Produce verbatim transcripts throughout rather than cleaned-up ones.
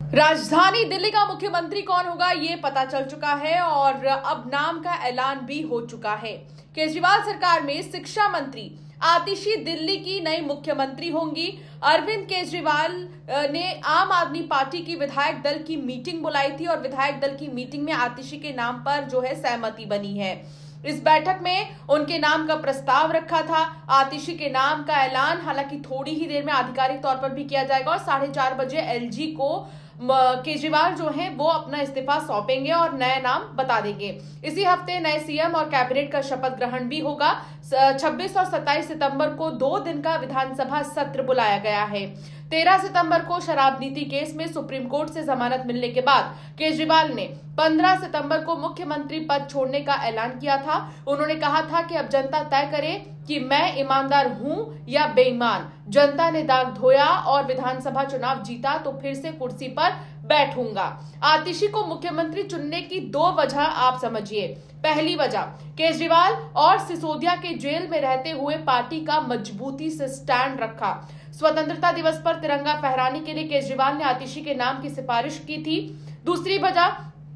राजधानी दिल्ली का मुख्यमंत्री कौन होगा ये पता चल चुका है और अब नाम का ऐलान भी हो चुका है। केजरीवाल सरकार में शिक्षा मंत्री आतिशी दिल्ली की नई मुख्यमंत्री होंगी। अरविंद केजरीवाल ने आम आदमी पार्टी की विधायक दल की मीटिंग बुलाई थी और विधायक दल की मीटिंग में आतिशी के नाम पर जो है सहमति बनी है। इस बैठक में उनके नाम का प्रस्ताव रखा था। आतिशी के नाम का ऐलान हालांकि थोड़ी ही देर में आधिकारिक तौर पर भी किया जाएगा और साढ़े चार बजे एलजी को केजरीवाल जो हैं वो अपना इस्तीफा सौंपेंगे और नया नाम बता देंगे। इसी हफ्ते नए सीएम और कैबिनेट का शपथ ग्रहण भी होगा। छब्बीस और सत्ताईस सितंबर को दो दिन का विधानसभा सत्र बुलाया गया है। तेरह सितंबर को शराब नीति केस में सुप्रीम कोर्ट से जमानत मिलने के बाद केजरीवाल ने पंद्रह सितंबर को मुख्यमंत्री पद छोड़ने का ऐलान किया था। उन्होंने कहा था कि अब जनता तय करे कि मैं ईमानदार हूं या बेईमान। जनता ने दाग धोया और विधानसभा चुनाव जीता तो फिर से कुर्सी पर बैठूंगा। आतिशी को मुख्यमंत्री चुनने की दो वजह आप समझिए। पहली वजह, केजरीवाल और सिसोदिया के जेल में रहते हुए पार्टी का मजबूती से स्टैंड रखा। स्वतंत्रता दिवस पर तिरंगा फहराने के लिए केजरीवाल ने आतिशी के नाम की सिफारिश की थी। दूसरी वजह,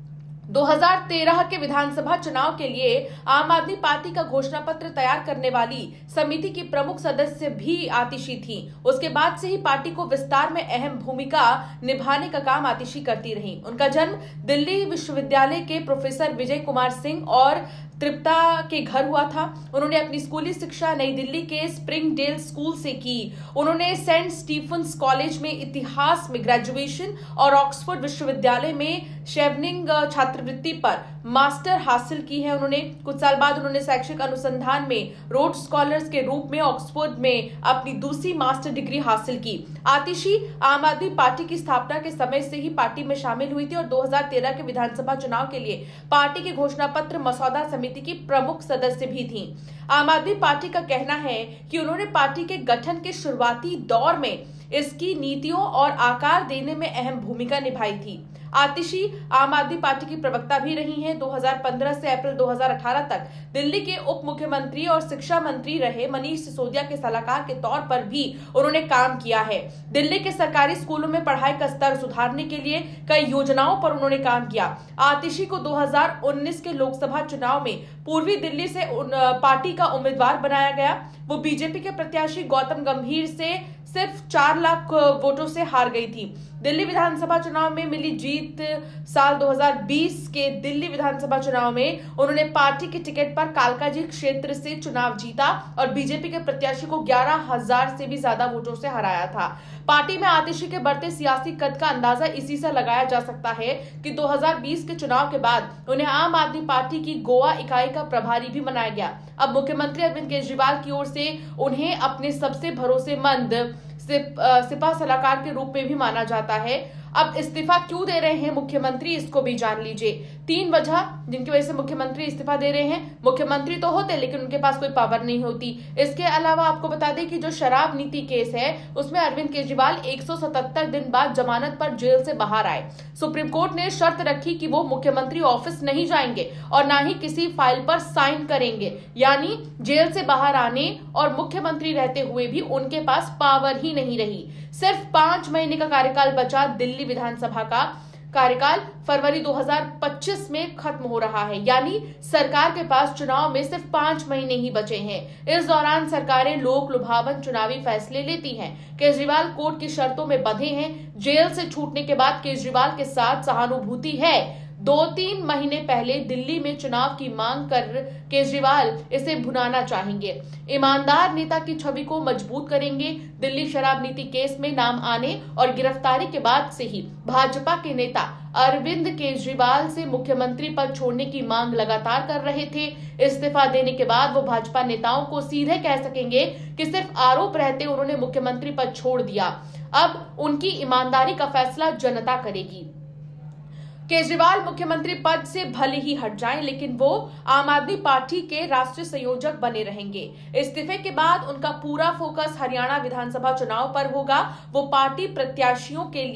दो हज़ार तेरह के विधानसभा चुनाव के लिए आम आदमी पार्टी का घोषणा पत्र तैयार करने वाली समिति की प्रमुख सदस्य भी आतिशी थी। उसके बाद से ही पार्टी को विस्तार में अहम भूमिका निभाने का काम आतिशी करती रही। उनका जन्म दिल्ली विश्वविद्यालय के प्रोफेसर विजय कुमार सिंह और त्रिप्ता के घर हुआ था। उन्होंने अपनी स्कूली शिक्षा नई दिल्ली के स्प्रिंगडेल स्कूल से की। उन्होंने सेंट स्टीफन्स कॉलेज में इतिहास में ग्रेजुएशन और ऑक्सफोर्ड विश्वविद्यालय में शेवनिंग छात्रवृत्ति पर मास्टर हासिल की है। उन्होंने कुछ साल बाद उन्होंने शैक्षिक अनुसंधान में रोड स्कॉलर्स के रूप में ऑक्सफोर्ड में अपनी दूसरी मास्टर डिग्री हासिल की। आतिशी आम आदमी पार्टी की स्थापना के समय से ही पार्टी में शामिल हुई थी और दो हज़ार तेरह के विधानसभा चुनाव के लिए पार्टी के घोषणा पत्र मसौदा समिति की प्रमुख सदस्य भी थी। आम आदमी पार्टी का कहना है कि उन्होंने पार्टी के गठन के शुरुआती दौर में इसकी नीतियों और आकार देने में अहम भूमिका निभाई थी। आतिशी आम आदमी पार्टी की प्रवक्ता भी रही हैं। दो हज़ार पंद्रह से अप्रैल दो हज़ार अठारह तक दिल्ली के उप मुख्यमंत्री और शिक्षा मंत्री रहे। मनीष सिसोदिया के सलाहकार के तौर पर भी उन्होंने काम किया है। दिल्ली के सरकारी स्कूलों में पढ़ाई का स्तर सुधारने के लिए कई योजनाओं पर उन्होंने काम किया। आतिशी को दो हज़ार उन्नीस के लोकसभा चुनाव में पूर्वी दिल्ली से पार्टी का उम्मीदवार बनाया गया। वो बीजेपी के प्रत्याशी गौतम गंभीर से सिर्फ चार लाख वोटों से हार गई थी। दिल्ली विधानसभा चुनाव में मिली जीत साल दो हज़ार बीस के दिल्ली विधानसभा चुनाव में उन्होंने पार्टी के टिकट पर कालकाजी क्षेत्र से चुनाव जीता और बीजेपी के प्रत्याशी को ग्यारह हज़ार से भी ज्यादा वोटों से हराया था। पार्टी में आतिशी के बढ़ते सियासी कद का अंदाजा इसी से लगाया जा सकता है कि दो हज़ार बीस के चुनाव के बाद उन्हें आम आदमी पार्टी की गोवा इकाई का प्रभारी भी बनाया गया। अब मुख्यमंत्री अरविंद केजरीवाल की ओर से उन्हें अपने सबसे भरोसेमंद सिपा सलाहकार के रूप में भी माना जाता है। अब इस्तीफा क्यों दे रहे हैं मुख्यमंत्री, इसको भी जान लीजिए। तीन वजह जिनकी वजह से मुख्यमंत्री इस्तीफा दे रहे हैं। मुख्यमंत्री तो होते लेकिन उनके पास कोई पावर नहीं होती। इसके अलावा आपको बता दें कि जो शराब नीति केस है उसमें अरविंद केजरीवाल एक सौ सतहत्तर दिन बाद जमानत पर जेल से बाहर आए। सुप्रीम कोर्ट ने शर्त रखी कि वो मुख्यमंत्री ऑफिस नहीं जाएंगे और ना ही किसी फाइल पर साइन करेंगे, यानी जेल से बाहर आने और मुख्यमंत्री रहते हुए भी उनके पास पावर ही नहीं रही। सिर्फ पांच महीने का कार्यकाल बचा। दिल्ली विधानसभा का कार्यकाल फरवरी दो हज़ार पच्चीस में खत्म हो रहा है, यानी सरकार के पास चुनाव में सिर्फ पांच महीने ही बचे हैं। इस दौरान सरकारें लोक लुभावन चुनावी फैसले लेती हैं। केजरीवाल कोर्ट की शर्तों में बंधे हैं। जेल से छूटने के बाद केजरीवाल के साथ सहानुभूति है। दो तीन महीने पहले दिल्ली में चुनाव की मांग कर केजरीवाल इसे भुनाना चाहेंगे। ईमानदार नेता की छवि को मजबूत करेंगे। दिल्ली शराब नीति केस में नाम आने और गिरफ्तारी के बाद से ही भाजपा के नेता अरविंद केजरीवाल से मुख्यमंत्री पद छोड़ने की मांग लगातार कर रहे थे। इस्तीफा देने के बाद वो भाजपा नेताओं को सीधे कह सकेंगे कि सिर्फ आरोप रहते उन्होंने मुख्यमंत्री पद छोड़ दिया। अब उनकी ईमानदारी का फैसला जनता करेगी। केजरीवाल मुख्यमंत्री पद से भले ही हट जाएं, लेकिन वो आम आदमी पार्टी के राष्ट्रीय संयोजक बने रहेंगे। इस्तीफे के बाद उनका पूरा फोकस हरियाणा विधानसभा चुनाव पर होगा। वो पार्टी प्रत्याशियों के लिए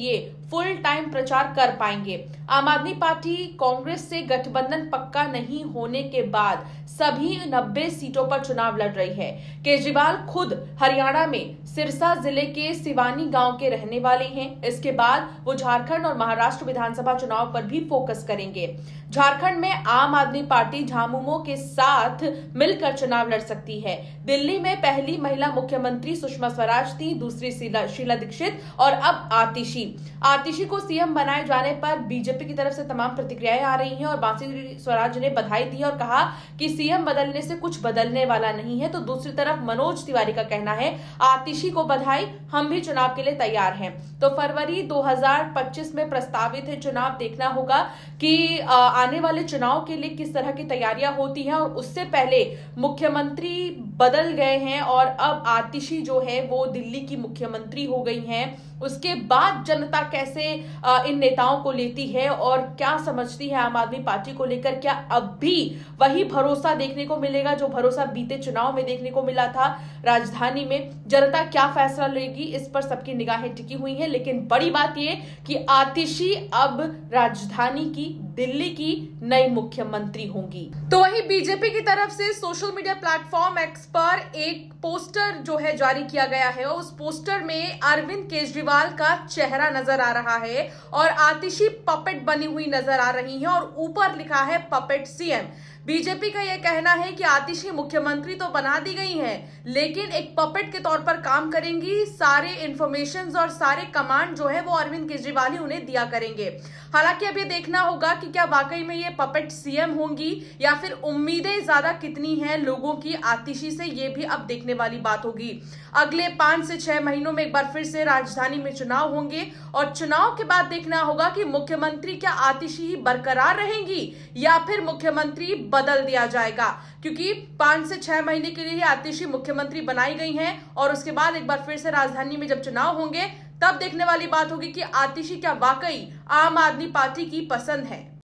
फुल टाइम प्रचार कर पाएंगे। आम आदमी पार्टी कांग्रेस से गठबंधन पक्का नहीं होने के बाद सभी नब्बे सीटों पर चुनाव लड़ रही है। केजरीवाल खुद हरियाणा में सिरसा जिले के सिवानी गांव के रहने वाले हैं। इसके बाद वो झारखंड और महाराष्ट्र विधानसभा चुनाव पर भी फोकस करेंगे। झारखंड में आम आदमी पार्टी झामुमो के साथ मिलकर चुनाव लड़ सकती है। दिल्ली में पहली महिला मुख्यमंत्री सुषमा स्वराज थी, दूसरी शीला दीक्षित और अब आतिशी। आतिशी को सीएम बनाए जाने पर बीजेपी की तरफ से तमाम प्रतिक्रियाएं आ रही हैं और बांसी स्वराज ने बधाई दी और कहा कि सीएम बदलने से कुछ बदलने वाला नहीं है। तो दूसरी तरफ मनोज तिवारी का कहना है, आतिशी को बधाई, हम भी चुनाव के लिए तैयार हैं। तो फरवरी दो हज़ार पच्चीस में प्रस्तावित है चुनाव। देखना होगा कि आने वाले चुनाव के लिए किस तरह की तैयारियां होती हैं। और उससे पहले मुख्यमंत्री बदल गए हैं और अब आतिशी जो है वो दिल्ली की मुख्यमंत्री हो गई हैं। उसके बाद जनता कैसे इन नेताओं को लेती है और क्या समझती है आम आदमी पार्टी को लेकर, क्या अब भी वही भरोसा देखने को मिलेगा जो भरोसा बीते चुनाव में देखने को मिला था राजधानी में? जनता क्या फैसला लेगी, इस पर सबकी निगाहें टिकी हुई हैं। लेकिन बड़ी बात यह कि आतिशी अब राजधानी की, दिल्ली की नई मुख्यमंत्री होंगी। तो वही बीजेपी की तरफ से सोशल मीडिया प्लेटफॉर्म एक्स पर एक पोस्टर जो है जारी किया गया है। उस पोस्टर में अरविंद केजरीवाल का चेहरा नजर आ रहा है और आतिशी पपेट बनी हुई नजर आ रही है और ऊपर लिखा है पपेट सीएम। बीजेपी का यह कहना है कि आतिशी मुख्यमंत्री तो बना दी गई हैं, लेकिन एक पपेट के तौर पर काम करेंगी। सारे इंफॉर्मेशंस और सारे कमांड जो है वो अरविंद केजरीवाल ही उन्हें दिया करेंगे। हालांकि अब ये देखना होगा कि क्या वाकई में ये पपेट सीएम होंगी या फिर उम्मीदें ज्यादा कितनी हैं लोगों की आतिशी से, ये भी अब देखने वाली बात होगी। अगले पांच से छह महीनों में एक बार फिर से राजधानी में चुनाव होंगे और चुनाव के बाद देखना होगा कि मुख्यमंत्री क्या आतिशी ही बरकरार रहेंगी या फिर मुख्यमंत्री बदल दिया जाएगा, क्योंकि पांच से छह महीने के लिए आतिशी मुख्यमंत्री बनाई गई हैं और उसके बाद एक बार फिर से राजधानी में जब चुनाव होंगे तब देखने वाली बात होगी कि आतिशी क्या वाकई आम आदमी पार्टी की पसंद है।